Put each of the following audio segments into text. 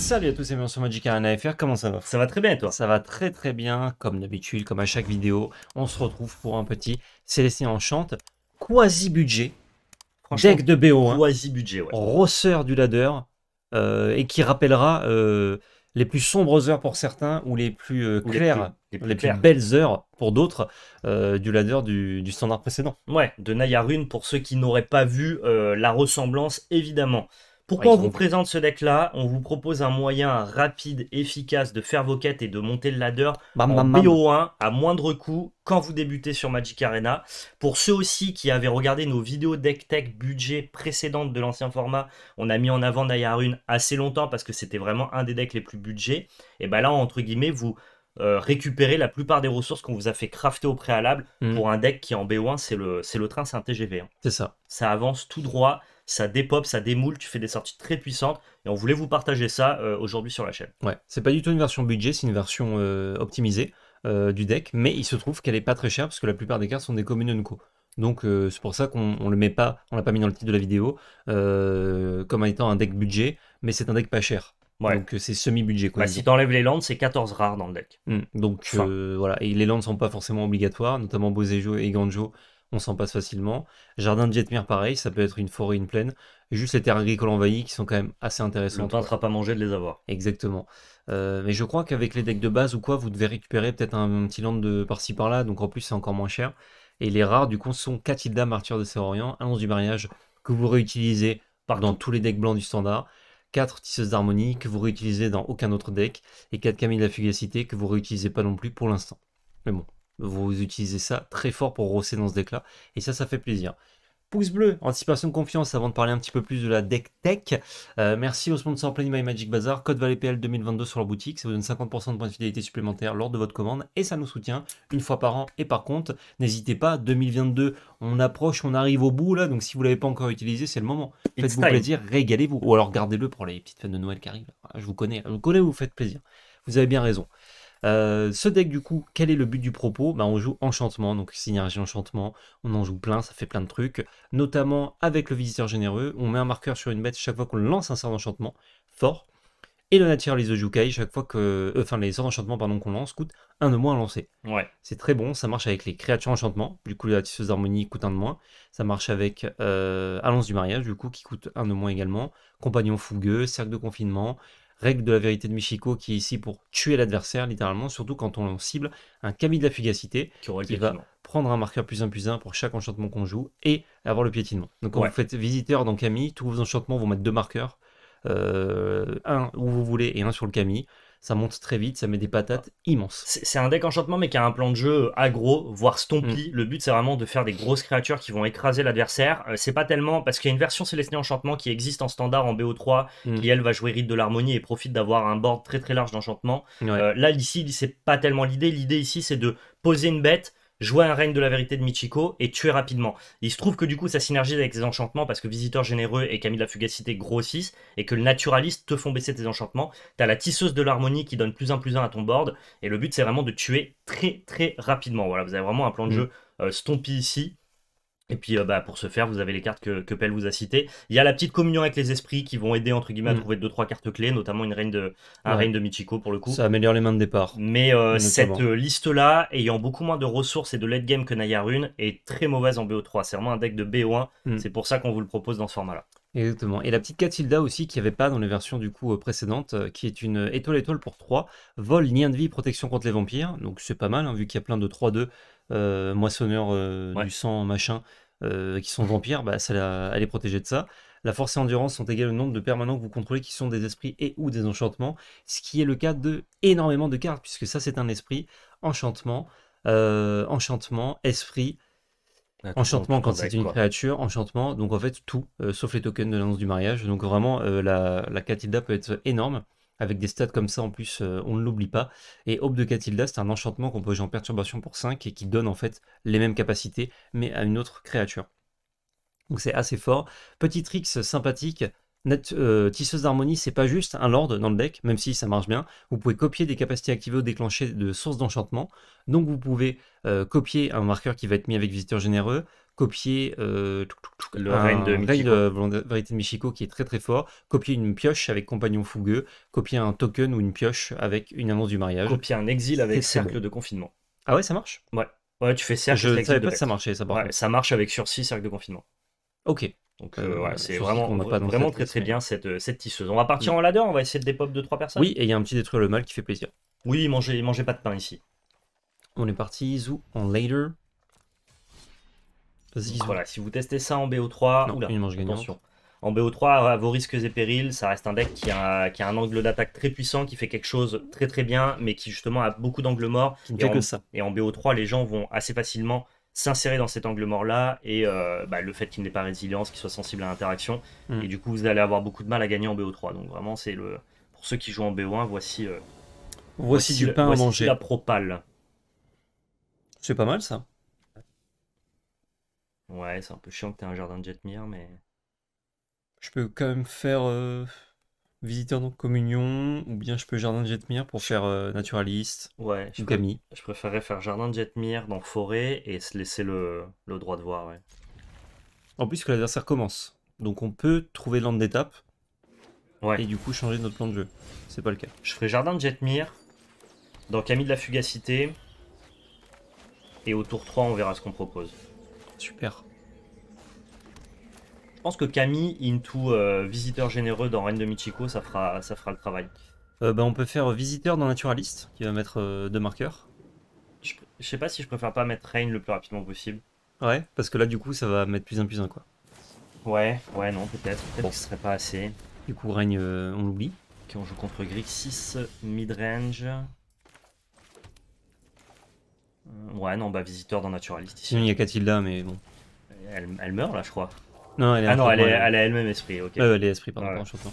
Salut à tous et bienvenue sur Magic Arena FR, comment ça va? Ça va très bien et toi? Ça va très très bien, comme d'habitude, comme à chaque vidéo, on se retrouve pour un petit Célestin Enchant, quasi-budget, Franchement, deck de BO1, quasi-budget, ouais. rosseur du ladder, et qui rappellera les plus sombres heures pour certains, ou les plus Ou claires, les plus les plus clairs. belles heures pour d'autres, du ladder du standard précédent. Ouais, de Nayarune, pour ceux qui n'auraient pas vu la ressemblance, évidemment. Ouais, Pourquoi ils on vous ont vu. présente ce deck-là? On vous propose un moyen rapide, efficace de faire vos quêtes et de monter le ladder Bam en bam bam. BO1 à moindre coût quand vous débutez sur Magic Arena. Pour ceux aussi qui avaient regardé nos vidéos deck tech budget précédentes de l'ancien format, on a mis en avant Nayarune assez longtemps parce que c'était vraiment un des decks les plus budget. Et ben là, entre guillemets, vous récupérez la plupart des ressources qu'on vous a fait crafter au préalable pour un deck qui en BO1, c'est le train, c'est un TGV. Hein. C'est ça. Ça avance tout droit, ça dépop, ça démoule, tu fais des sorties très puissantes et on voulait vous partager ça aujourd'hui sur la chaîne. Ouais, c'est pas du tout une version budget, c'est une version optimisée du deck, mais il se trouve qu'elle est pas très chère parce que la plupart des cartes sont des communes Unco. Donc c'est pour ça qu'on le met pas, on l'a pas mis dans le titre de la vidéo comme étant un deck budget, mais c'est un deck pas cher. Ouais. Donc c'est semi-budget quoi. Bah, si t'enlèves les landes, c'est 14 rares dans le deck. Donc Fin. voilà, et les lands ne sont pas forcément obligatoires, notamment Bosejo et Ganjo, on s'en passe facilement. Jardin de Jetmir pareil, ça peut être une forêt, une plaine. Juste les terres agricoles envahies qui sont quand même assez Le intéressantes. pain sera pas mangé de les avoir. Exactement. Mais je crois qu'avec les decks de base ou quoi, vous devez récupérer peut-être un petit land de par-ci par-là, donc en plus c'est encore moins cher. Et les rares, du coup, sont Katilda, Martyr de Sérorian, Annonce du mariage, que vous réutilisez dans tous les decks blancs du standard, 4 Tisseuse d'harmonie, que vous réutilisez dans aucun autre deck, et 4 Camille de la Fugacité, que vous réutilisez pas non plus pour l'instant. Mais bon, vous utilisez ça très fort pour rosser dans ce deck-là, et ça fait plaisir. Pouce bleu, anticipation de confiance avant de parler un petit peu plus de la deck tech. Merci au sponsor Play My Magic Bazaar, code VALEPL 2022 sur leur boutique, ça vous donne 50% de points de fidélité supplémentaires lors de votre commande et ça nous soutient une fois par an. Et par contre, n'hésitez pas, 2022, on approche, on arrive au bout là, donc si vous ne l'avez pas encore utilisé, c'est le moment. Faites-vous plaisir, régalez-vous. Ou alors gardez-le pour les petites fêtes de Noël qui arrivent. Je vous connais, vous faites plaisir. Vous avez bien raison. Ce deck du coup, quel est le but du propos? On joue enchantement, donc synergie enchantement, on en joue plein, ça fait plein de trucs, notamment avec le visiteur généreux, on met un marqueur sur une bête chaque fois qu'on lance un sort d'enchantement, fort, et le naturalise de Jukai, chaque fois que, les sorts d'enchantement qu'on lance coûtent un de moins à lancer. Ouais. C'est très bon, ça marche avec les créatures enchantement, du coup la tisseuse d'harmonie coûte un de moins, ça marche avec Annonce du mariage, du coup qui coûte un de moins également, compagnon fougueux, cercle de confinement, règle de la vérité de Michiko qui est ici pour tuer l'adversaire littéralement, surtout quand on cible un Camille de la fugacité qui va prendre un marqueur +1/+1 pour chaque enchantement qu'on joue et avoir le piétinement. Donc quand vous faites visiteur dans Camille, tous vos enchantements vont mettre 2 marqueurs, un où vous voulez et un sur le Camille. Ça monte très vite, ça met des patates immenses. C'est un deck enchantement mais qui a un plan de jeu aggro, voire stompy. Le but c'est vraiment de faire des grosses créatures qui vont écraser l'adversaire. C'est pas tellement... Parce qu'il y a une version Célestin Enchantement qui existe en standard en BO3, qui elle va jouer Rite de l'Harmonie et profite d'avoir un board très très large d'enchantement. Là ici c'est pas tellement l'idée. L'idée ici c'est de poser une bête, jouer un règne de la vérité de Michiko et tuer rapidement. Il se trouve que du coup ça synergise avec les enchantements parce que Visiteur Généreux et Camille de la Fugacité grossissent et que le Naturaliste te font baisser tes enchantements. T'as la Tisseuse de l'Harmonie qui donne +1/+1 à ton board et le but c'est vraiment de tuer très très rapidement. Voilà, vous avez vraiment un plan de jeu stompy ici. Et puis pour ce faire, vous avez les cartes que Pell vous a citées. Il y a la petite communion avec les esprits qui vont aider entre guillemets à trouver 2-3 cartes clés, notamment un règne de Michiko pour le coup. Ça améliore les mains de départ. Mais cette liste-là, ayant beaucoup moins de ressources et de late game que Nayarune, est très mauvaise en BO3. C'est vraiment un deck de BO1. C'est pour ça qu'on vous le propose dans ce format-là. Exactement. Et la petite Katilda aussi, qui n'y avait pas dans les versions du coup précédentes, qui est une étoile pour 3, vol, lien de vie, protection contre les vampires. Donc c'est pas mal, hein, vu qu'il y a plein de 3-2 moissonneurs du sang, machin, qui sont vampires, elle est protégée de ça. La force et endurance sont égales au nombre de permanents que vous contrôlez qui sont des esprits et ou des enchantements, ce qui est le cas de énormément de cartes, puisque ça c'est un esprit, enchantement, esprit, enchantement quand c'est une créature, enchantement, donc en fait tout, sauf les tokens de l'annonce du mariage. Donc vraiment la Katilda peut être énorme, avec des stats comme ça en plus, on ne l'oublie pas. Et Aube de Katilda, c'est un enchantement qu'on peut jouer en perturbation pour 5 et qui donne en fait les mêmes capacités, mais à une autre créature. Donc c'est assez fort. Petit tricks sympathique. Tisseuse d'harmonie, c'est pas juste un lord dans le deck, même si ça marche bien. Vous pouvez copier des capacités activées ou déclenchées de sources d'enchantement. Donc vous pouvez copier un marqueur qui va être mis avec visiteur généreux, copier Le Reign de Michiko. Vérité de Michiko qui est très très fort, copier une pioche avec compagnon fougueux, copier un token ou une pioche avec une annonce du mariage. Copier un exil avec C'est cercle bon. de confinement. Ah ouais, ça marche? Ouais. Ouais, tu fais cercle. Je ne exil savais de pas que ça Vect. marchait, ça par Ouais, contre. ça marche avec sursis, cercle de confinement. Ok. Donc ouais, c'est sursis vraiment, qu'on n'a pas dans vraiment cette très liste, très mais- bien cette tisseuse. On va partir en ladder, on va essayer de dépop 2-3 personnes. Oui, et il y a un petit détruire le mal qui fait plaisir. Oui, mangez pas de pain ici. On est parti, Zou, en later. Vas-y, Donc Zou. voilà, si vous testez ça en BO3, Non, oula, une manche gagnante. attention. En BO3, à vos risques et périls, ça reste un deck qui a un angle d'attaque très puissant, qui fait quelque chose très très bien, mais qui justement a beaucoup d'angles morts. Qui ne fait que ça. Et en BO3, les gens vont assez facilement s'insérer dans cet angle mort-là, et le fait qu'il n'ait pas résilience, qu'il soit sensible à l'interaction, et du coup vous allez avoir beaucoup de mal à gagner en BO3. Donc vraiment, c'est le pour ceux qui jouent en BO1, Voici du pain à manger. la propale. C'est pas mal ça. Ouais, c'est un peu chiant que tu aies un jardin de Jetmir, mais... Je peux quand même faire visiteur donc communion, ou bien je peux jardin de Jetmir pour faire naturaliste, Ouais, ou Camille. je préférerais faire jardin de Jetmir dans forêt et se laisser le droit de voir, ouais. En plus que l'adversaire commence. Donc on peut trouver l'ande d'étape, Ouais. et du coup changer notre plan de jeu. C'est pas le cas. Je ferai jardin de Jetmir dans Camille de la Fugacité, et au tour 3, on verra ce qu'on propose. Super. Je pense que Camille into visiteur généreux dans Reine de Michiko, ça fera le travail. On peut faire visiteur dans naturaliste, qui va mettre 2 marqueurs. Je sais pas si je préfère pas mettre Reine le plus rapidement possible. Ouais, parce que là du coup ça va mettre plus 1 quoi. Ouais, non, peut-être. Peut-être Bon. que ce serait pas assez. Du coup règne, on l'oublie. Ok, on joue contre Grixis, midrange. Ouais, non, bah visiteur dans naturaliste ici. Sinon il y a Catilda, mais bon. Elle meurt là, je crois. Non, elle est Ah non, elle est elle elle-même esprit, ok. elle est esprit, pardon, Ouais. pas enchantement.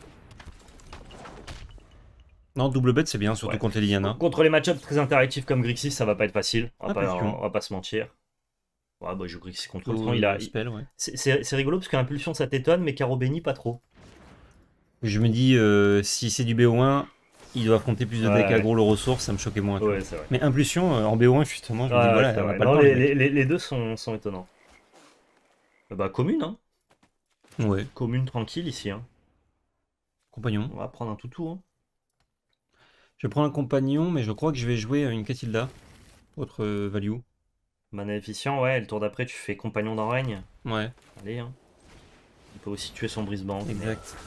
Non, double bête c'est bien, surtout Ouais. contre les Liliana. Contre les match-ups très interactifs comme Grixis, ça va pas être facile. On va Impulsion. pas se mentir. Ouais, bah, je joue Grixis contre Ou Ultron. Il a... spell, ouais. C'est rigolo parce qu'impulsion ça t'étonne, mais Caro Béni pas trop. Je me dis, si c'est du BO1, il doit affronter plus de Ouais. decks aggro le ressource, ça me choquait moins. tu vois. Ouais, c'est vrai. Mais impulsion, en BO1, justement, je me dis, Ouais, voilà, c'est on n'a vrai. pas Non, le temps. les mecs. les deux sont étonnants. Bah, commune, hein. Ouais, Commune tranquille ici, hein. compagnon. On va prendre un toutou, hein. Je prends un compagnon, mais je crois que je vais jouer une Catilda. Autre value. Mana efficient, ouais. Et le tour d'après, tu fais compagnon dans règne. Ouais, Allez, hein. On peut aussi tuer son brise-banc. exact.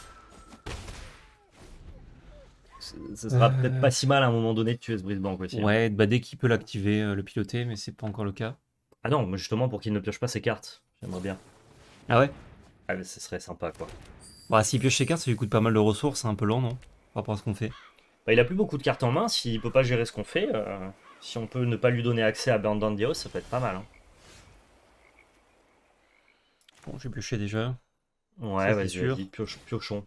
Ce sera peut-être pas si mal à un moment donné de tuer ce brise-banc aussi. hein. Ouais, dès qu'il peut l'activer, le piloter, mais c'est pas encore le cas. Ah non, mais justement pour qu'il ne pioche pas ses cartes. J'aimerais bien. Ah ouais? Ah, mais ce serait sympa, quoi. Bah, s'il pioche ses cartes, ça lui coûte pas mal de ressources, c'est un peu lent, non? Par rapport à ce qu'on fait. Bah, il a plus beaucoup de cartes en main. S'il peut pas gérer ce qu'on fait, si on peut ne pas lui donner accès à Burn Down the House, ça peut être pas mal. Hein. Bon, j'ai pioché déjà. Ouais, Ça, c'est vas-y, sûr. piochons.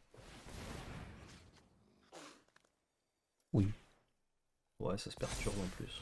Oui. Ouais, ça se perturbe en plus.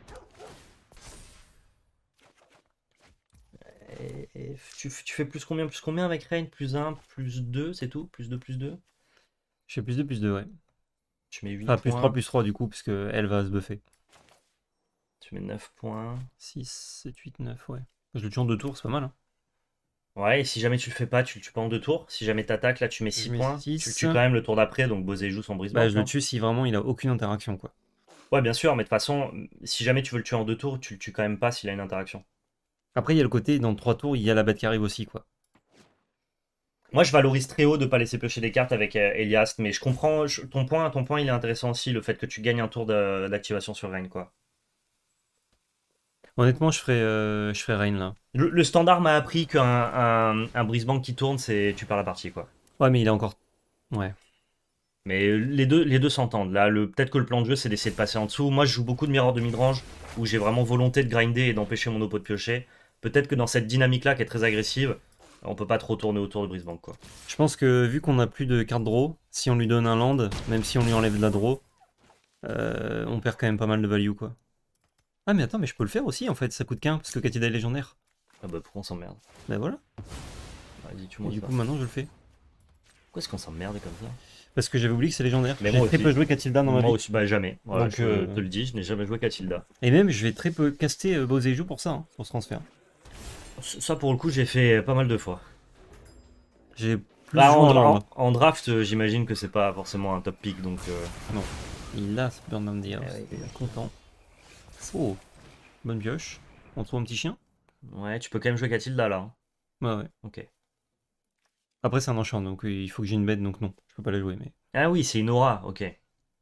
Et tu fais plus combien avec Rain? Plus 1, plus 2, c'est tout? Plus 2, plus 2? Je fais plus 2, ouais. Tu mets 8 Ah, points. plus 3 du coup, puisque elle va se buffer. Tu mets 9 points. 6, 7, 8, 9, ouais. Je le tue en 2 tours, c'est pas mal. Hein. Ouais, et si jamais tu le fais pas, tu le tues pas en 2 tours. Si jamais t'attaques, là, tu mets Je 6 mets points. 6. Tu le tues quand même le tour d'après, donc Bosé joue son brise-banc. Bah, je le tue si vraiment il a aucune interaction, quoi. Ouais, bien sûr, mais de toute façon, si jamais tu veux le tuer en 2 tours, tu le tues quand même pas s'il a une interaction. Après, il y a le côté, dans 3 tours, il y a la bête qui arrive aussi, quoi. Moi, je valorise très haut de pas laisser piocher des cartes avec Eliast, mais je comprends ton point, il est intéressant aussi, le fait que tu gagnes un tour d'activation sur Reign, quoi. Honnêtement, je ferai Rain, là. Le standard m'a appris qu'un brise-banc qui tourne, c'est tu perds la partie, quoi. Ouais, mais il a encore... Ouais. Mais les deux s'entendent. Là, peut-être que le plan de jeu, c'est d'essayer de passer en dessous. Moi, je joue beaucoup de mirrors de midrange, où j'ai vraiment volonté de grinder et d'empêcher mon oppo de piocher. Peut-être que dans cette dynamique-là, qui est très agressive, on peut pas trop tourner autour de brise-banc, quoi. Je pense que, vu qu'on a plus de cartes draw, si on lui donne un land, même si on lui enlève de la draw, on perd quand même pas mal de value, quoi. Ah, mais attends, mais je peux le faire aussi, en fait, ça coûte qu'un, parce que Catilda est légendaire. Ah bah, pourquoi on s'emmerde? Bah voilà. Vas-y, tu Et montes du ça. coup, maintenant, je le fais. Pourquoi est-ce qu'on s'emmerde comme ça? Parce que j'avais oublié que c'est légendaire. Mais J'ai moi très aussi. peu joué Catilda dans ma Moi vie. aussi, bah jamais. Voilà, Donc, je te le dis, je n'ai jamais joué Catilda. Et même, je vais très peu caster Boseiju pour ça, hein, pour ce transfert. Ça, pour le coup, j'ai fait pas mal de fois. J'ai plus Bah, joué en land. en draft, j'imagine que c'est pas forcément un top pick, donc... Non. Il a ce Burnham Deer, oui. content. Oh, bonne pioche. On trouve un petit chien? Ouais, tu peux quand même jouer Catilda, là. Hein. Ouais, ouais. Ok. Après, c'est un enchant, donc il faut que j'ai une bête, donc non. Je peux pas la jouer, mais... Ah oui, c'est une aura, ok. Elle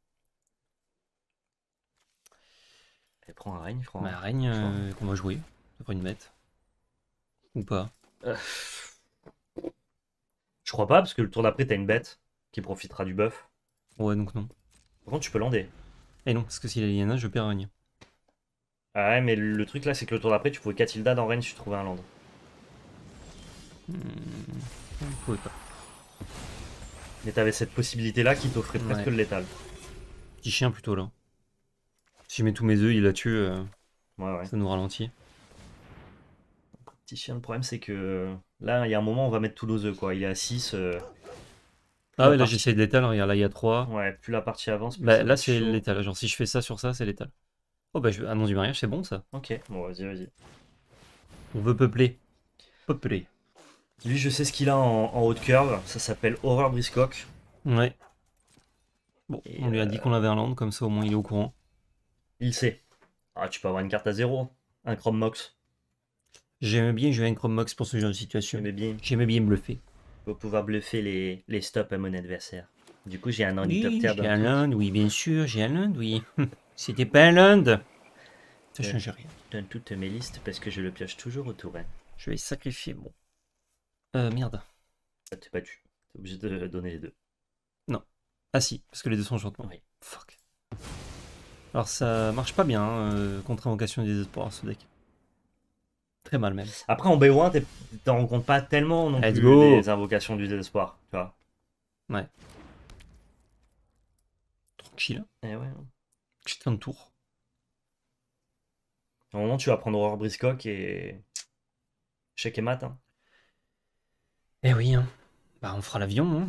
prend un règne, je crois. Bah, règne qu'on va jouer. Ça fera une bête. Ou pas. Je crois pas, parce que le tour d'après, t'as une bête qui profitera du buff. Ouais, donc non. Par contre, tu peux lander. Et non, parce que s'il a Liliana, je perds règne. Ah ouais, mais le truc là, c'est que le tour d'après, tu pouvais Catilda dans Rennes si tu trouvais un land. Je pouvais pas. Mais t'avais cette possibilité là qui t'offrait presque Ouais. le létal. Petit chien plutôt là. Si je mets tous mes œufs, il la tue, Ouais. ça nous ralentit. Petit chien, le problème c'est que là, il y a un moment, on va mettre tous nos œufs quoi. Il est à 6. Ah ouais, là j'essaie de l'étal, regarde, là il y a 3. Ouais, plus la partie avance, plus Bah ça va là être c'est chaud. l'étal, genre si je fais ça sur ça, c'est l'étal. Oh bah annonce du mariage, c'est bon ça. Ok, bon, vas-y. On veut peupler. Peupler. Lui, je sais ce qu'il a en haut de curve. Ça s'appelle Horror Briscock. Ouais. Bon, Et on lui a dit qu'on l'avait un land, comme ça au moins il est au courant. il sait. Ah, tu peux avoir une carte à 0. Un Chrome Mox. J'aimais bien jouer un Chrome Mox pour ce genre de situation. J'aimais bien. J'aimais bien bluffer. Pour pouvoir bluffer les stops à mon adversaire. Du coup, j'ai un Oui, ornithoptère j'ai dans un tout. land, oui bien sûr, j'ai un land, oui. C'était pas un land. Ça change rien. Je donne toutes mes listes parce que je le pioche toujours au tour. Hein. Je vais sacrifier mon... merde. Ça t'es battu. T'es obligé de donner les deux. Non. Ah si, parce que les deux sont enchantements. Oui. Fuck. Alors ça marche pas bien, contre invocation des espoirs ce deck. Très mal même. Après, en BO1, t'en rencontres pas tellement non Let's plus go. des invocations du désespoir. Tu vois. Ouais. Tranquille. Et ouais. Petite fin de tour. Au moment, tu vas prendre Horror Briscock et. Check et mat. Hein. Eh oui, hein. Bah on fera l'avion,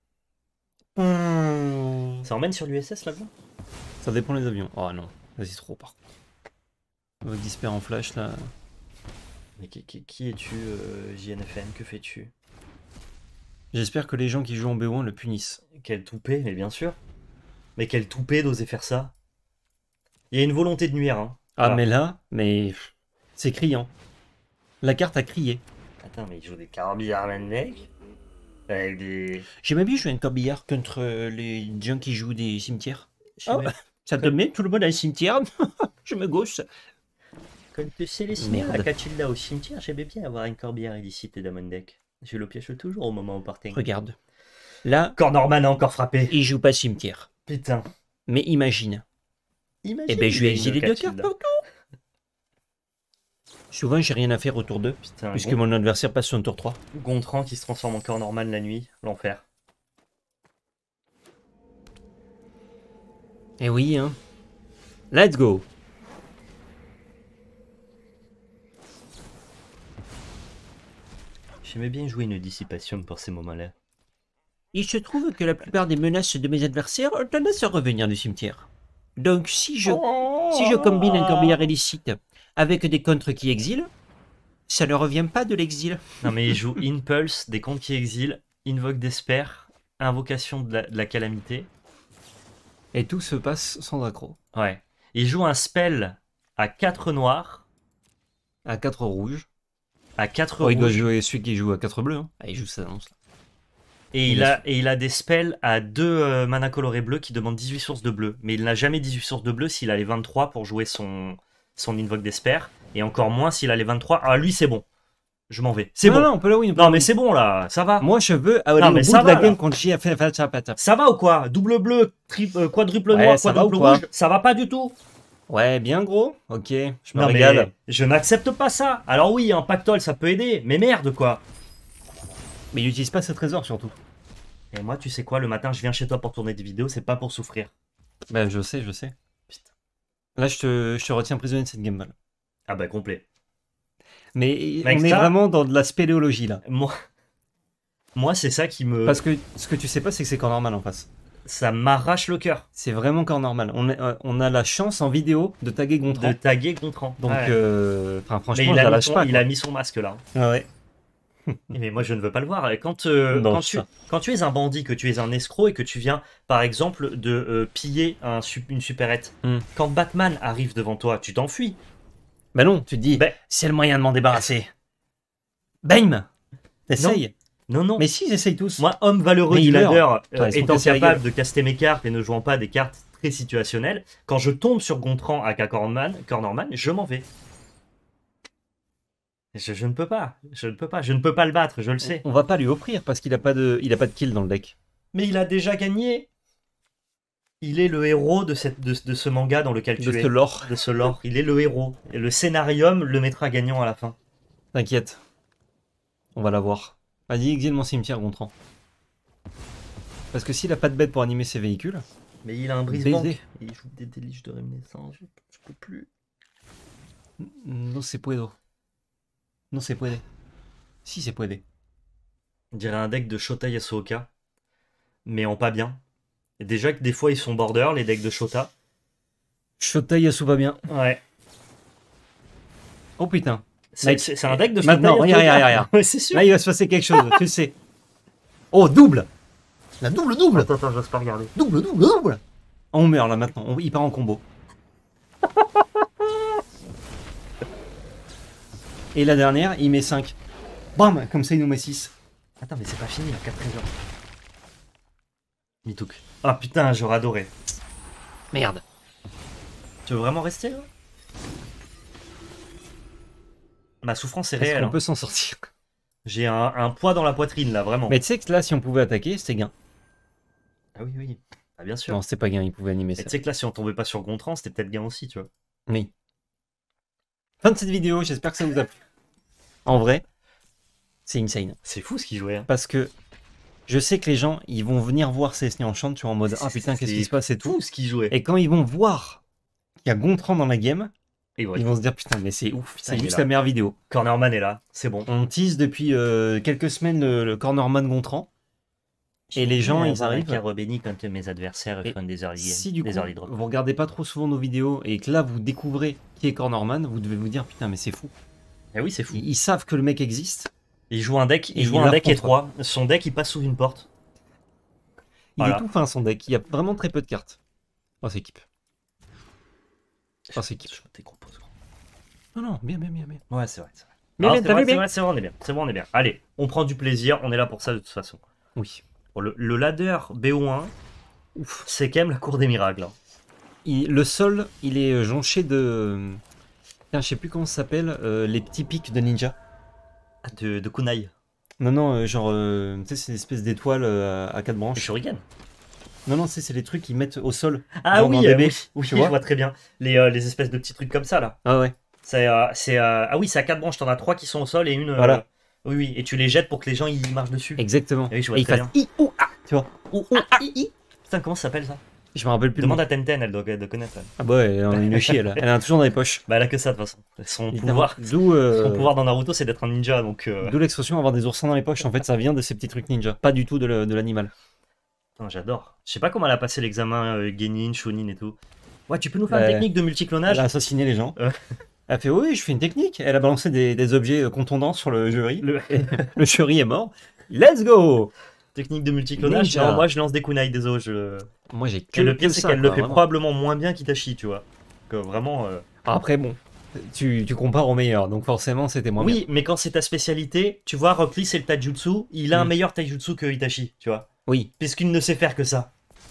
hein. Ça emmène sur l'USS là-bas. Ça dépend des avions. Oh non, vas-y trop par contre. Avec Disper en flash là. Mais qui es-tu, JNFN? Que fais-tu? J'espère que les gens qui jouent en BO1 le punissent. Quel toupet, mais bien sûr. Mais quel toupet d'oser faire ça. Il y a une volonté de nuire. Hein. Ah Voilà. mais là, c'est criant. La carte a crié. Attends, mais il joue des carabines mec. Avec des. J'aimais bien jouer un corbillard contre les gens qui jouent des cimetières. Oh, Ouais. ça te met tout le monde à un cimetière. Je me gauche. Comme tu sais les signes, Merde. la Catilda au cimetière, j'aimais bien avoir une corbière illicite et Damon Deck. Je le pioche toujours au moment où parting. Regarde. Là, Encore Norman a encore frappé. il joue pas cimetière. Putain. Mais imagine. Imagine. Eh ben je il vais a une exiler deux cartes Catilda. partout. Souvent, j'ai rien à faire au tour 2. Putain, Puisque mon adversaire passe sur un tour 3. Gontran qui se transforme en corps Norman la nuit. L'enfer. Eh oui, hein. Let's go. J'aimais bien jouer une dissipation pour ces moments-là. Il se trouve que la plupart des menaces de mes adversaires ont tendance à revenir du cimetière. Donc si je combine un corbillard illicite avec des contres qui exilent, ça ne revient pas de l'exil. Non mais il joue Impulse, des comptes qui exilent, Invoque d'Esper, Invocation de la calamité. Et tout se passe sans accro. Ouais. Il joue un spell à 4 noirs, À 4 rouges. à 4 Oh, il doit rouges, jouer celui qui joue à 4 bleus. Hein. Ah, il joue ça annonce là. et bien il a des spells à 2 mana colorés bleus qui demandent 18 sources de bleu. Mais il n'a jamais 18 sources de bleu s'il a les 23 pour jouer son Invoque d'Esper, et encore moins s'il a les 23. Ah lui c'est bon. Je m'en vais. C'est bon. Non, on peut la win. Non mais c'est bon là, ça va. Moi, je veux aller Non, au mais bout ça de la va, game là. quand j'y ai fait ça patate. Ça va ou quoi? Double bleu, quadruple Ouais, noir, ça va quadruple ou quoi rouge, ça va pas du tout. Ouais, bien gros. Ok, je me Non régale. mais je n'accepte pas ça. Alors oui, un pactole ça peut aider, mais merde quoi. Mais il n'utilise pas ce trésor surtout. Et moi tu sais quoi, le matin je viens chez toi pour tourner des vidéos, c'est pas pour souffrir. Bah, je sais. Putain. Là, je te retiens prisonnier de cette game balle. Ah bah complet. Mais Mec, on est ça- vraiment dans de la spéléologie là. Moi c'est ça qui me... Parce que ce que tu sais pas, c'est que c'est corps normal en face. Ça m'arrache le cœur C'est vraiment corps normal. On a la chance en vidéo de taguer de Gontran. taguer Gontran. Donc, Ouais. Mais franchement, je la lâche pas. il a mis son masque là. Ah ouais. Mais moi, je ne veux pas le voir. Et Non, quand tu es un bandit, que tu es un escroc et que tu viens, par exemple, de piller une supérette, quand Batman arrive devant toi, tu t'enfuis. Bah non, tu te dis, Ben, c'est le moyen de m'en débarrasser. Bam! T'essayes. non. Mais si, ils essayent tous. Moi, homme valeureux Mais du il meurt. ladder, Putain, ils sont étant cassés la capable gueule. de caster mes cartes et ne jouant pas des cartes très situationnelles, quand je tombe sur Gontran à Cornorman, je m'en vais. Je ne peux pas. Je ne peux pas le battre, je le sais. On va pas lui offrir parce qu'il a pas de kill dans le deck. Mais il a déjà gagné. Il est le héros de ce manga dans lequel tu es. De ce lore. De ce lore. Il est le héros. Et le scénarium le mettra gagnant à la fin. T'inquiète. On va l'avoir. Vas-y, exile mon cimetière, Gontran. Parce que s'il a pas de bête pour animer ses véhicules. Mais il a un brise-banque. Il joue des délices de réminiscence. Je peux plus. No se puedo. Non, c'est puede. Si, c'est puede. On dirait un deck de Shota Yasuoka. Mais en pas bien. Et déjà que des fois ils sont border, les decks de Shota. Shota Yasu va bien. Ouais. Oh putain. C'est un deck de Shota Maintenant, Yasuoka. regarde. Ouais, c'est sûr. Là, il va se passer quelque chose, tu le sais. Oh, double. La double. Attends, j'ose pas regarder. Double. On meurt là maintenant. Il part en combo. Et la dernière, il met 5. Bam, comme ça, il nous met 6. Attends, mais c'est pas fini, il y a 4 trésors. Mitouk. Ah putain, j'aurais adoré. Merde. Tu veux vraiment rester là? Ma souffrance est Est-ce réelle. qu'on Hein. peut s'en sortir? J'ai un poids dans la poitrine là, vraiment. Mais tu sais que là, si on pouvait attaquer, c'était gain. Ah oui. Ah bien sûr. Non, c'était pas gain, il pouvait animer Mais ça. tu sais que là, si on tombait pas sur Gontran, c'était peut-être gain aussi, tu vois. Oui. Fin de cette vidéo, j'espère que ça vous a plu. En vrai, c'est insane. C'est fou ce qu'il jouait. Hein. Parce que je sais que les gens, ils vont venir voir Cessny Enchant, tu vois, en mode « Ah putain, qu'est-ce qui se passe et tout ?» Fou ce qu'il jouait. Et quand ils vont voir qu'il y a Gontran dans la game, Et ouais. ils vont se dire « Putain, mais c'est ouf, Putain, c'est il est juste là. la meilleure vidéo. » Cornerman est là, c'est bon. On tease depuis quelques semaines le Cornerman Gontran. Et les gens, ils arrivent. béni quand mes adversaires font des early Si du coup, drop. vous regardez pas trop souvent nos vidéos et que là, vous découvrez qui est Cornerman, vous devez vous dire « Putain, mais c'est fou. » Ah oui, c'est fou. Ils savent que le mec existe. Il joue un deck, il étroit. Son deck, il passe sous une porte. Il est tout fin son deck. Il y a vraiment très peu de cartes. Oh, c'est équipe. Oh, c'est équipe. Non, bien. Ouais, c'est vrai. Mais bien, t'as vu bien. C'est vrai, on est bien. Allez, on prend du plaisir, on est là pour ça de toute façon. Oui. Bon, le ladder BO1, c'est quand même la cour des miracles. Hein. Le sol, il est jonché de... Tiens, je sais plus comment ça s'appelle, les petits pics de ninja. De kunai. Non, genre, tu sais, c'est une espèce d'étoile à 4 branches. Shuriken. Non, c'est les trucs qu'ils mettent au sol. Ah oui, oui, je vois très bien. Les espèces de petits trucs comme ça, là. Ah ouais. Ah oui, c'est à 4 branches, t'en as 3 qui sont au sol et une... Voilà. Oui, et tu les jettes pour que les gens ils marchent dessus. Exactement. Et oui, je vois et ils très fassent bien. I, ou, A, tu vois. Putain, comment ça s'appelle ça? Je me rappelle plus. Demande à Tenten, elle doit connaître. Ah bah ouais, elle en a une chier, elle en a toujours dans les poches. Bah elle a que ça de toute façon. Son pouvoir dans Naruto, c'est d'être un ninja, donc... D'où l'expression avoir des oursins dans les poches, en fait ça vient de ces petits trucs ninja, pas du tout de l'animal. J'adore. Je sais pas comment elle a passé l'examen Genin, Chunin et tout. Ouais, tu peux nous faire une technique de multiclonage? Elle a assassiné les gens. Elle a fait oui, je fais une technique. Elle a balancé des objets contondants sur le jury. Le jury est mort. Let's go! Technique de multiclonage. Non, moi je lance des kunai, désolé. Moi j'ai que et le pire c'est qu'elle le fait vraiment. probablement moins bien qu'Itachi, tu vois. Que vraiment. Après bon, tu compares au meilleur, donc forcément c'était moins bien. Oui, mais quand c'est ta spécialité, tu vois, Rock Lee c'est le taijutsu, il a un meilleur taijutsu que Itachi, tu vois. Oui. Puisqu'il ne sait faire que ça.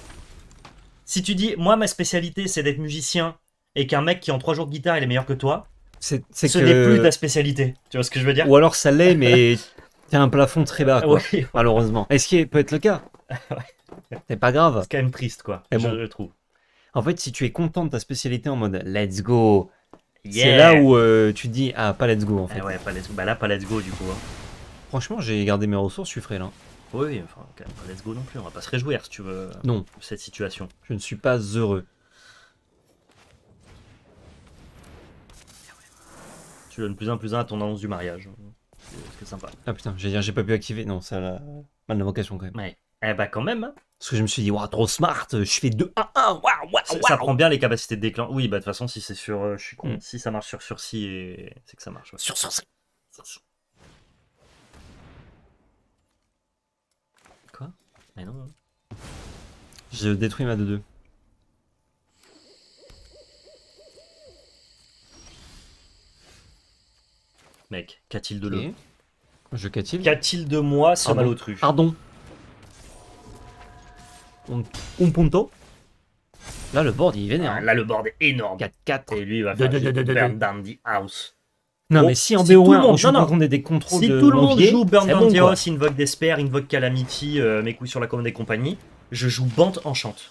Si tu dis, moi ma spécialité c'est d'être musicien et qu'un mec qui en 3 jours de guitare il est meilleur que toi, ce n'est plus ta spécialité. Tu vois ce que je veux dire? Ou alors ça l'est, mais t'as un plafond très bas, quoi, oui. malheureusement. Et ce qui peut être le cas. C'est pas grave. C'est quand même triste, quoi, je trouve. En fait, si tu es content de ta spécialité en mode let's go, yeah. C'est là où tu dis ah, pas let's go en fait. Ah ouais, pas let's go. Bah là, pas let's go du coup. Hein. Franchement, j'ai gardé mes ressources, je suis frais là. Oui, enfin, quand même pas let's go non plus. On va pas se réjouir si tu veux. Non. Cette situation. Je ne suis pas heureux. Tu donnes plus un à ton annonce du mariage. C'est sympa. Ah putain, j'ai pas pu activer. Non, ça a mal d'invocation quand même. Ouais. Eh bah quand même, hein. Parce que je me suis dit, waouh, trop smart, je fais 2-1-1, waouh, waouh, Ça waouh. prend bien les capacités de déclenche. Oui, bah de toute façon, si c'est sur. Je suis con. Mm. Si ça marche sur sursis, c'est que ça marche. Ouais. Sur. Quoi? Mais non. Je détruis ma 2-2. Mec, qu'a-t-il de le? Ok. Je qu'a-t-il? Qu'a-t-il de moi, ce Pardon. malotru? Pardon. Un punto. Là, le board, il est vénère. Ah, hein. là, le board est énorme. 4-4. Et lui, il va faire Burn Down the House. Non, Bon, mais si en si tout le BO1, monde- on joue non, non. quand on est des contrôles Si de tout le monde levier, joue Burn c'est Down bon, the quoi. House, invoque Despair, invoque Calamity, mes couilles sur la commande et compagnie, je joue Bant Enchant.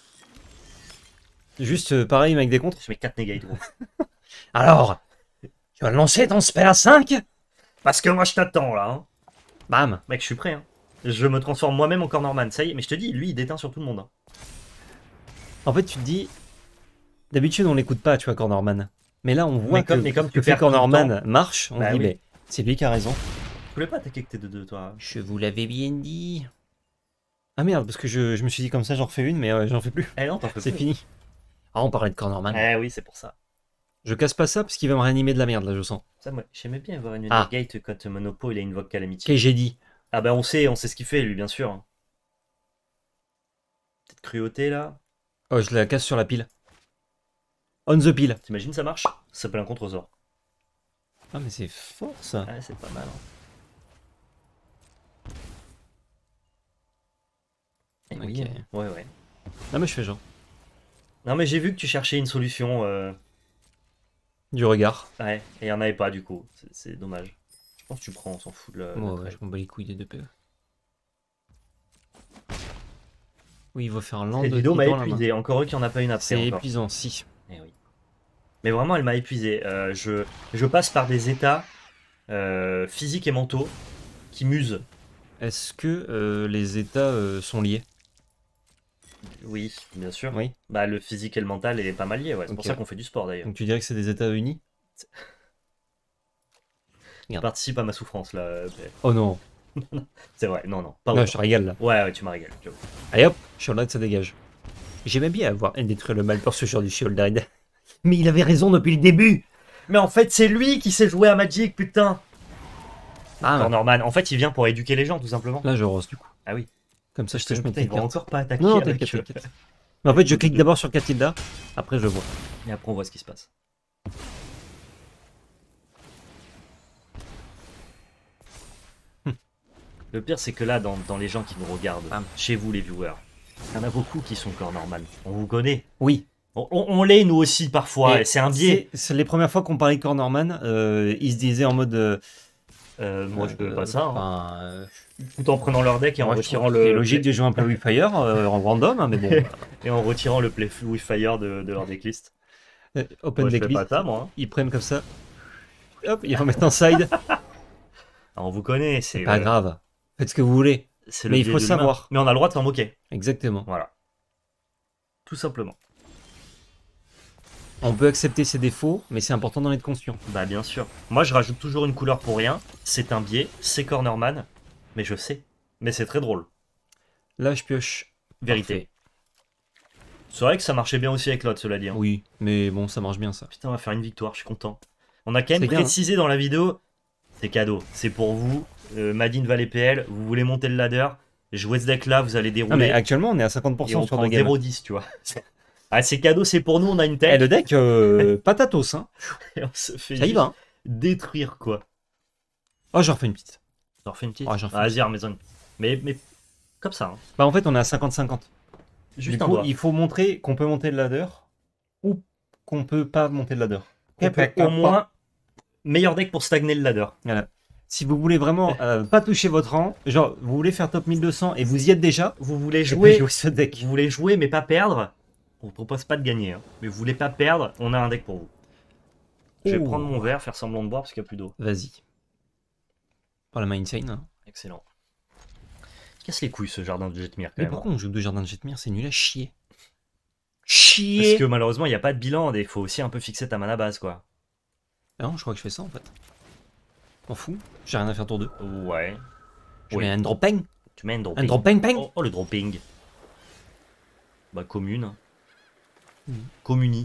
Juste pareil, avec des contres. Je mets 4 negate, gros. Alors, tu vas lancer ton spell à 5? Parce que moi, je t'attends, là. Hein. Bam. Mec, je suis prêt. Hein. Je me transforme moi-même en Cornerman. Ça y est, mais je te dis, lui, il déteint sur tout le monde. Hein. En fait, tu te dis, d'habitude, on l'écoute pas, tu vois, Cornerman. Mais là, on voit Mais comme tu que perds tout le Cornerman marche, on Bah se dit, oui. mais c'est lui qui a raison. Tu voulais pas attaquer que t'es de 2, toi. Je vous l'avais bien dit. Ah merde, parce que je me suis dit comme ça, j'en refais une, mais j'en fais plus. Eh non, t'en fais C'est plus. fini. Ah, on parlait de Cornerman. Eh oui, c'est pour ça. Je casse pas ça parce qu'il va me réanimer de la merde, là, je sens. Ça, moi, j'aimais bien avoir une Ah. negate quand Monopo, il a invoque Calamity. Qu'est-ce que j'ai dit? Ah bah, on sait ce qu'il fait, lui, bien sûr. Petite cruauté, là. Oh, je la casse sur la pile. On the pile. T'imagines, ça marche? Ça s'appelle un contre-sort. Ah, mais c'est fort, ça. Ouais, c'est pas mal. Hein. Eh oui, Ok. hein. Ouais, ouais. Ah, mais je fais genre. Non, mais j'ai vu que tu cherchais une solution. Du regard. Ouais, et il y en avait pas, du coup. C'est dommage. Je pense que tu prends, on s'en fout de la. Ouais, la ouais, trade. je m'en bats les couilles des 2 PE. Oui, il va faire un land Cette de vidéo m'a titan, la main. épuisé. Encore eux qu'il n'y en a pas une après. C'est encore. épuisant, si. Eh oui. Mais vraiment, elle m'a épuisé. Je passe par des états physiques et mentaux qui m'usent. Est-ce que les états sont liés? Oui, bien sûr. Oui. Bah, le physique et le mental est pas mal lié. Ouais. C'est pour Ok. ça qu'on fait du sport d'ailleurs. Donc tu dirais que c'est des états unis? Tu participes à ma souffrance là. Oh non. C'est vrai. Non, non. Pas Non, autant. je te régale là. Ouais, ouais, tu m'as régalé. j'avoue. Allez hop, Shoulder, ça dégage. J'aimais bien avoir détruire le mal pour ce genre du Shoulder. Mais il avait raison depuis le début. Mais en fait, c'est lui qui sait jouer à Magic, putain. Ah, Cornerman. En fait, il vient pour éduquer les gens, tout simplement. là je rose du coup. Ah oui. Comme ça je te mets Putain, tes ils vont cartes. encore pas attaquer. Non, avec, t'inquiète, t'inquiète. Mais en fait, je clique d'abord sur Catilda, après je vois. Et après, on voit ce qui se passe. Le pire, c'est que là, dans les gens qui nous regardent, chez vous, les viewers, il y en a beaucoup qui sont Cornerman. On vous connaît. Oui. On l'est, nous aussi, parfois. Et c'est un biais. C'est les premières fois qu'on parlait de Cornerman, ils se disaient en mode. Moi, je peux pas ça. Hein. Enfin, Tout en prenant leur deck et en moi, je retirant trouve que c'est le. logique de jouer un peu with Fire en random, hein, mais bon. Et en retirant le play with fire de leur decklist. Open Moi, je fais decklist, pas ça, moi. Hein. ils prennent comme ça. Hop, ils remettent en side. On vous connaît, c'est Pas grave. Faites ce que vous voulez. c'est Mais il biais faut de l'humain. savoir. Mais on a le droit de s'en moquer. Exactement. Voilà. Tout simplement. On peut accepter ses défauts, mais c'est important d'en être conscient. Bah bien sûr. Moi je rajoute toujours une couleur pour rien. C'est un biais, c'est Cornerman. Mais je sais. Mais c'est très drôle. Là, je pioche. Vérité. C'est vrai que ça marchait bien aussi avec l'autre, cela dit. Hein. Oui, mais bon, ça marche bien ça. Putain, on va faire une victoire, je suis content. On a quand même C'est bien, précisé dans la vidéo. C'est cadeau. C'est pour vous. Madine Valley PL, vous voulez monter le ladder. Jouez ce deck là, vous allez dérouler. Ah, mais actuellement, on est à et 50% on sur prend le game. 0,10, tu vois. Ah, c'est cadeau, c'est pour nous, on a une Eh, tech. le deck, patatos, hein. Et on se fait Ça y va, hein. détruire, quoi. Oh, j'en refais une petite. T'en refais une petite. Ah, j'en fais Vas-y, Armaison. Mais comme ça. Hein. Bah, en fait, on est à 50-50. Juste Du un coup, doigt. il faut montrer qu'on peut monter le ladder ou qu'on peut pas monter le ladder. On peut au moins meilleur deck pour stagner le ladder. Voilà. Si vous voulez vraiment pas toucher votre rang, genre vous voulez faire top 1200 et vous y êtes déjà, Vous voulez jouez jouer, ce deck. vous voulez jouer mais pas perdre. On ne propose pas de gagner, hein. Mais vous voulez pas perdre, on a un deck pour vous. Je vais Oh. prendre mon verre, faire semblant de boire parce qu'il n'y a plus d'eau. Vas-y. Par la main insane. Hein. Excellent. Il casse les couilles ce jardin de Jetmir quand Mais même. pourquoi on joue deux jardins de Jetmir? C'est nul à chier. Parce Chier. que malheureusement il n'y a pas de bilan, il faut aussi un peu fixer ta mana base quoi. Ah non, je crois que je fais ça en fait. M'en fous. J'ai rien à faire tour 2. Ouais. Je Oui. mets un dropping. Tu mets un Un dropping. dropping ping. Oh, le dropping. Bah, commune. Mm. Communi.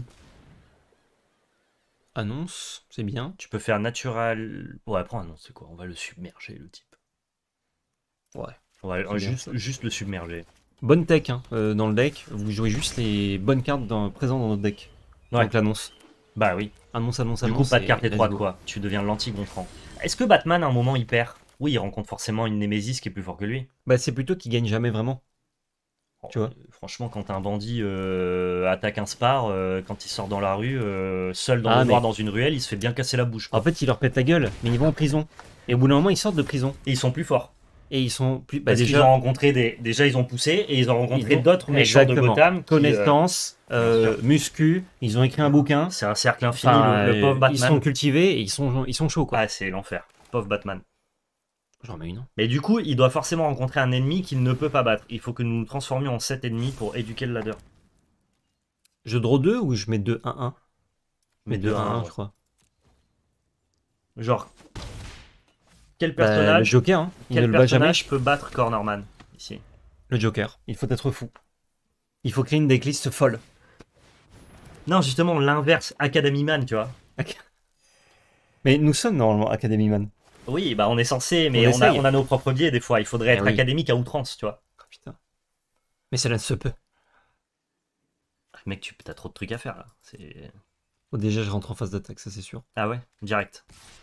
Annonce, c'est bien. Tu peux faire natural. Ouais, prends annonce, c'est quoi? On va le submerger, le type. Ouais. On va C'est bien, juste, ça. juste le submerger. Bonne tech hein, dans le deck. Vous jouez juste les bonnes cartes présentes dans notre deck. Ouais. Donc l'annonce. Bah oui. Annonce, annonce, Du annonce. coup, pas de carte et let's étroite, go. quoi. Tu deviens l'anti-Gontran. Est-ce que Batman, à un moment, il perd? Oui, il rencontre forcément une Némésis qui est plus fort que lui. Bah, c'est plutôt qu'il gagne jamais vraiment. Tu vois. Franchement, quand un bandit attaque un spar, quand il sort dans la rue, seul dans Ah, le noir mais- dans une ruelle, il se fait bien casser la bouche, quoi. En fait, il leur pète la gueule, mais ils vont en prison. Et au bout d'un moment, ils sortent de prison. Et ils sont plus forts. Et ils sont plus. Bah, Parce qu'ils ont rencontré déjà ils ont poussé et ils ont rencontré Ils ont- d'autres méchants de Exactement. Gotham. Connaissance, bien sûr. muscu, ils ont écrit un bouquin. C'est un cercle infini, Enfin, le pauvre Batman. Ils sont cultivés et ils sont chauds, quoi. Ah, c'est l'enfer. Pauvre Batman. J'en mets une. Mais du coup, il doit forcément rencontrer un ennemi qu'il ne peut pas battre. Il faut que nous nous transformions en 7 ennemis pour éduquer le ladder. Je draw 2 ou je mets 2-1-1? Je mets Mais 2-1-1, ouais. je crois. Genre, quel Bah, le personnage, Joker, hein. Il ne quel le bat jamais. personnage peut battre Cornerman ici? Le Joker. Il faut être fou. Il faut créer une decklist folle. Non, justement, l'inverse, Academy Man, tu vois. Mais nous sommes normalement Academy Man. Oui, bah on est censé, mais On on a, essaye. on a nos propres biais des fois. Il faudrait être oui. académique à outrance, tu vois. Oh, putain. Mais cela se peut. Mec, t'as trop de trucs à faire là. Oh, déjà, je rentre en phase d'attaque, ça c'est sûr. Ah ouais, direct.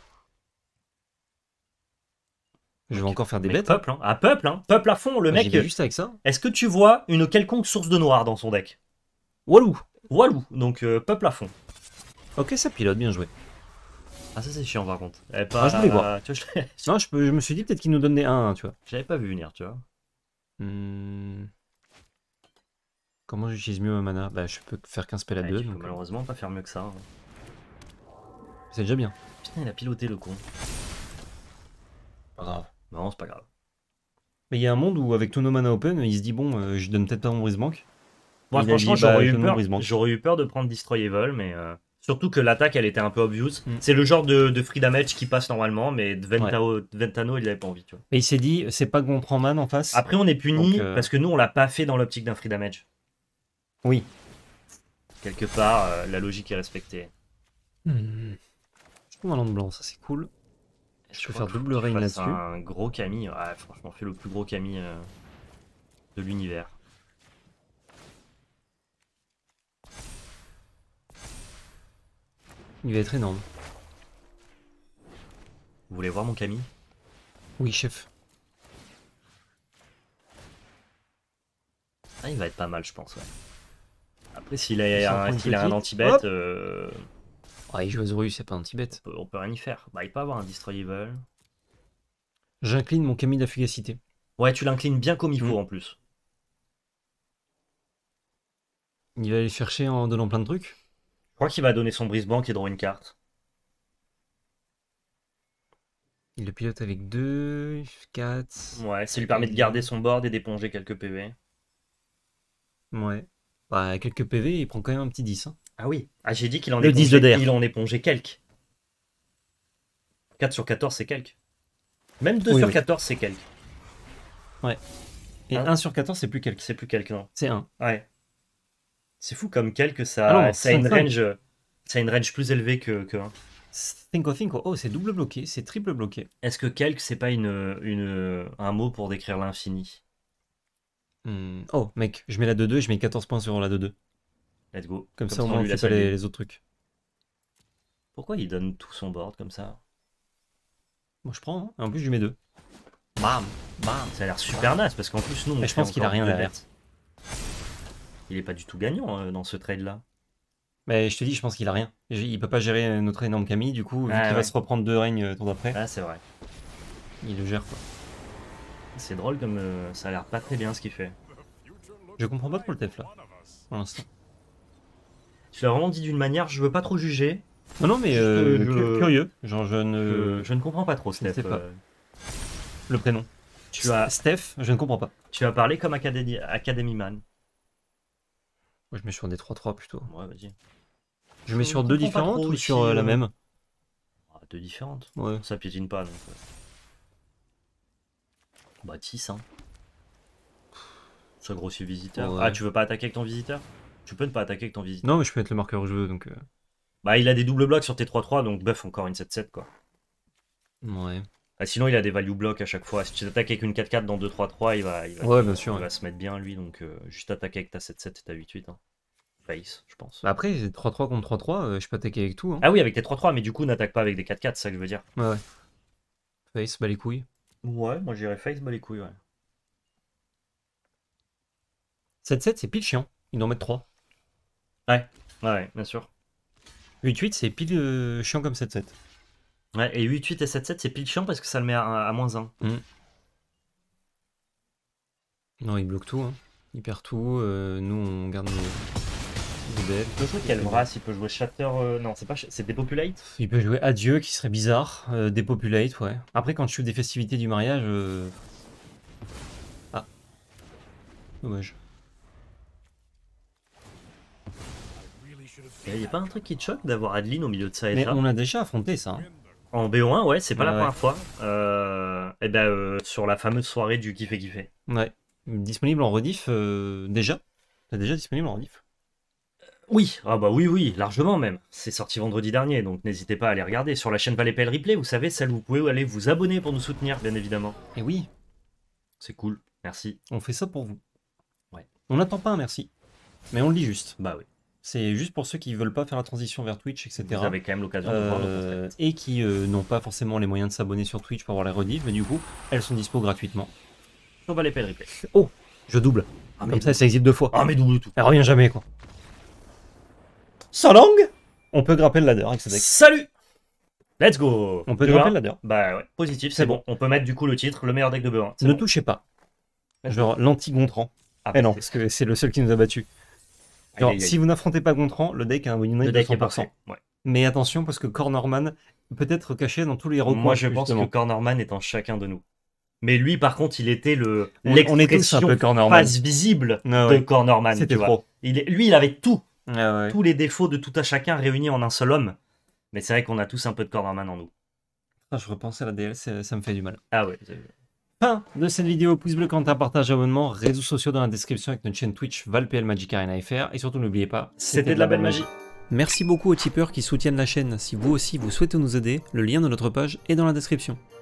Je vais encore faire des Mec, bêtes. peuple, hein. Ah, peuple, hein. Peuple à fond, le Bah, mec. j'y vais juste avec ça. Est-ce que tu vois une quelconque source de noir dans son deck? Walou. Walou, donc peuple à fond. Ok, ça pilote, bien joué. Ah, ça c'est chiant par contre. Je voulais voir. Tu vois, Non, je me suis dit peut-être qu'il nous donnait un, tu vois. j'avais pas vu venir, tu vois. Comment j'utilise mieux ma mana? Bah, je peux faire qu'un spell à Ouais, 2. tu peux Donc, malheureusement pas faire mieux que ça. Hein. c'est déjà bien. Putain, il a piloté le con. Pas grave. Non, c'est pas grave. Mais il y a un monde où, avec tous nos mana open, il se dit bon, je donne peut-être pas mon brise-bank. Moi, Il a franchement, dit, bah, j'aurais je eu donne mon peur. brise-bank. J'aurais eu peur de prendre Destroy Evil, mais surtout que l'attaque, elle était un peu obvious. Mm. C'est le genre de free damage qui passe normalement, mais Ventano, il avait pas envie, tu vois. Et il s'est dit, c'est pas qu'on prend man en face. Après, on est puni Donc, parce que nous, on l'a pas fait dans l'optique d'un free damage. Oui. Quelque part, la logique est respectée. Je trouve un land blanc, ça c'est cool. Je peux faire double rain rain là-dessus. Un gros Camille, ouais, franchement, fais le plus gros Camille de l'univers. Il va être énorme. Vous voulez voir mon Camille? Oui, chef. Ah, il va être pas mal, je pense, ouais. Après, s'il a, Ça prend une s'il a un petite. anti-bet, Hop. Ouais, il joue Azorius, c'est pas un petit bête. on peut rien y faire. Bah, il peut avoir un Destroy Evil. J'incline mon Camille d'affugacité. Ouais, tu l'inclines bien comme il faut en plus. Il va aller chercher en donnant plein de trucs. Je crois qu'il va donner son brise-banque et draw une carte. Il le pilote avec 2, 4. Ouais, ça lui permet de garder son board et d'éponger quelques PV. Ouais. Bah, quelques PV, il prend quand même un petit 10. Hein. Ah oui. Ah, j'ai dit qu'il en, Le 10 de DR. il en épongeait quelques. 4 sur 14, c'est quelques. Même 2 Oui, sur oui. 14, c'est quelques. Et Hein 1 sur 14, c'est plus quelques. C'est plus quelques, non. C'est 1. Ouais. C'est fou comme quelques, ça, Ah non, ça a une 5. range. Ça a une range plus élevée que 1. Think. Oh, c'est double bloqué, c'est triple bloqué. Est-ce que quelques, c'est pas un mot pour décrire l'infini? Oh, mec, je mets la 2-2 et je mets 14 points sur la 2-2. Let's go. Comme ça, au moins, on on lui fait laisse pas la vie. les autres trucs. Pourquoi il donne tout son board comme ça? Moi, je prends. Hein. Et en plus, je lui mets 2. Bam, bam. Ça a l'air super naze parce qu'en plus, nous, on Mais je fait pense qu'il a encore rien deux derrière. bêtes. Il est pas du tout gagnant dans ce trade-là. Mais je te dis, je pense qu'il a rien. Il peut pas gérer notre énorme Camille, du coup, vu Ah, qu'il va ouais. se reprendre 2 règnes tour d'après, Ah, c'est vrai. il le gère quoi. C'est drôle comme ça a l'air pas très bien ce qu'il fait. Je comprends pas trop le TF là, pour l'instant. Je l'ai vraiment dit d'une manière, je veux pas trop juger. Non, mais curieux. Genre, Je ne comprends pas trop, je ne Steph. sais pas. Le prénom. Tu as Steph, je ne comprends pas. parlé comme Academy Man. Moi, je mets sur des 3-3 plutôt. Ouais, vas-y. Je mets Je sur deux comprends pas différentes trop ou ici, sur la même? Ah, deux différentes. Ouais. Ça piétine pas donc. Bah, Tis, hein. Ça grossit visiteur. Ouais. Ah, tu veux pas attaquer avec ton visiteur? Tu peux ne pas attaquer avec ton visiteur. Non, mais je peux mettre le marqueur où je veux, donc... Bah, il a des doubles blocs sur tes 3-3, donc buff encore une 7-7, quoi. Ouais. Ah, sinon, il a des value blocs à chaque fois. Si tu attaques avec une 4-4 dans 2-3-3, Ouais, bien sûr. il va se mettre bien, lui. Donc, juste attaquer avec ta 7-7 et ta 8-8. Hein. Face, je pense. Bah après, 3-3 contre 3-3, je peux attaquer avec tout. Hein. Ah oui, avec tes 3-3, mais du coup, n'attaque pas avec des 4-4, c'est ça que je veux dire. Ouais. Face, bah les couilles. Ouais, moi j'irais face, bah les couilles, ouais. 7-7, c'est pile chiant. Il doit en mettre 3. Ouais, bien sûr. 8-8, c'est pile chiant comme 7-7. Ouais, et 8-8 et 7-7, c'est pile chiant parce que ça le met à -1. Non, il bloque tout. Hein. Il perd tout. Nous, on garde nos devs. Il peut jouer quel brass? Il peut jouer Shatter. Non, c'est Depopulate? Il peut jouer Adieu, qui serait bizarre. Depopulate, ouais. Après, quand tu joues des festivités du mariage. Ah. Dommage. Il y a pas un truc qui te choque d'avoir Adeline au milieu de ça et Mais ça? on a déjà affronté ça. Hein. En BO1, ouais, c'est pas la Ouais. première fois. Et ben, sur la fameuse soirée du kiffé kiffé. Ouais. Disponible en rediff déjà. C'est déjà disponible en rediff. Oui, ah bah oui, largement même. C'est sorti vendredi dernier, donc n'hésitez pas à aller regarder. Sur la chaîne Valépel Replay, vous savez, celle où vous pouvez aller vous abonner pour nous soutenir, bien évidemment. Et oui, C'est cool, merci. on fait ça pour vous. Ouais. On n'attend pas un merci. Mais on le dit juste. Bah oui. C'est juste pour ceux qui veulent pas faire la transition vers Twitch, etc. Vous avez quand même l'occasion de voir nos concepts. Et qui n'ont pas forcément les moyens de s'abonner sur Twitch pour avoir les rediffs, mais du coup, elles sont dispo gratuitement. Sur Valépel Replay. Oh, je double. Ah, Comme ça existe 2 fois. Ah, mais double tout. Elle revient jamais, quoi. Sans langue, on peut grapper le ladder avec ce deck. Salut! Let's go! On peut 2-1. grapper le ladder. Bah ouais, positif, C'est c'est bon. On peut mettre du coup le titre, le meilleur deck de BO1. C'est Ne bon. touchez pas. Let's Genre l'anti-Gontran. Ah, Eh non, c'est- parce que c'est le seul qui nous a battu. Genre, Aïe, aïe, aïe. si vous n'affrontez pas Gontran, le deck a un winning Le rate de deck est 100%. parfait. Ouais. Mais attention, parce que Cornerman peut être caché dans tous les recoins. Moi, je pense justement. que Cornerman est en chacun de nous. Mais lui, par contre, il était On est tous un l'expression peu Cornerman. face visible Ah de ouais. Cornerman. C'était tu vois. trop. Lui, il avait tout. Ah ouais. Tous les défauts de tout à chacun réunis en un seul homme. Mais c'est vrai qu'on a tous un peu de Cornerman en nous. Ah, je repensais à la DL, ça me fait du mal. Ah ouais. Fin de cette vidéo, pouce bleu, commentaire, partage, abonnement, réseaux sociaux dans la description avec notre chaîne Twitch ValPL Magic Arena FR. Et surtout, n'oubliez pas, C'était de la belle magie. Merci beaucoup aux tipeurs qui soutiennent la chaîne. Si vous aussi vous souhaitez nous aider, le lien de notre page est dans la description.